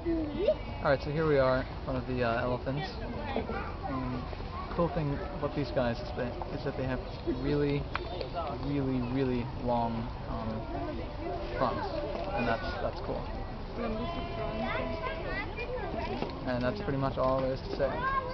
Alright, so here we are in front of the elephants. Cool thing about these guys is that they have really, really long fronts, and that's cool. And that's pretty much all there is to say.